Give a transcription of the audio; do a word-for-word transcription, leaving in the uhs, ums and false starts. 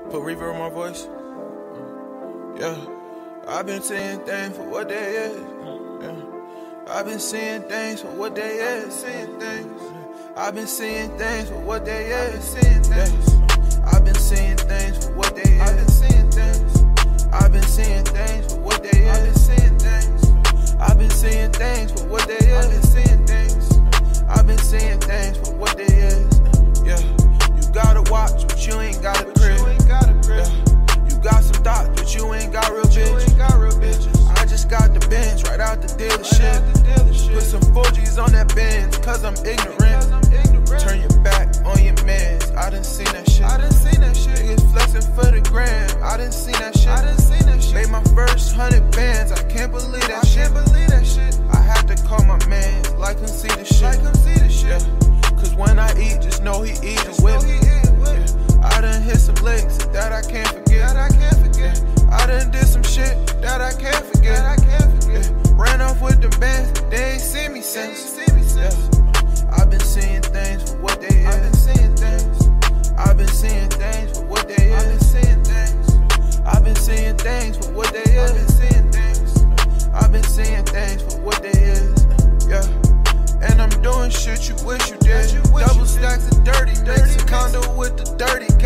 Put reverb on my voice. Yeah. I've been seeing things for what they is. Yeah. I've been seeing things for what they is. Seeing things. I've been seeing things for what they is. Seeing things. I've been seeing things for what they is. I've been seeing things. I've been seeing things for what they is. I've been seeing things. I've been seeing things for what they is. I've been seeing things. I've been seeing things for what they is. Yeah. You gotta watch, but you ain't got a crib. Yeah. You got some thoughts, but you ain't got real bitches. I just got the Benz right out the dealership. Put some four G's on that Benz, cause I'm ignorant. Turn your back on your mans. I done seen that shit. I done seen that shit. Niggas flexing for the gram. I done seen that shit. I done seen that shit. Made my first hundred bands. I can't believe that I shit. I can't believe that shit. I had to call my man, like him see the shit. Like him see the shit. Yeah. Cause when I eat, just know he eating with me. Yeah. I done hit some licks that I can't forget. That I can't forget. Yeah. I done did some shit that I can't forget. That I can't forget. Yeah. Ran off with the bands. They ain't seen me since. They ain't seen me since. Yeah. I've been seeing things for what they is. I've been seeing things. I've been seeing things for what they is. I've been seeing things. I've been seeing things for what they is. I've been seeing things. I've been seeing things for what they is. Yeah. And I'm doing shit you wish you did. Double stacks of dirty, dirty condo with the dirty.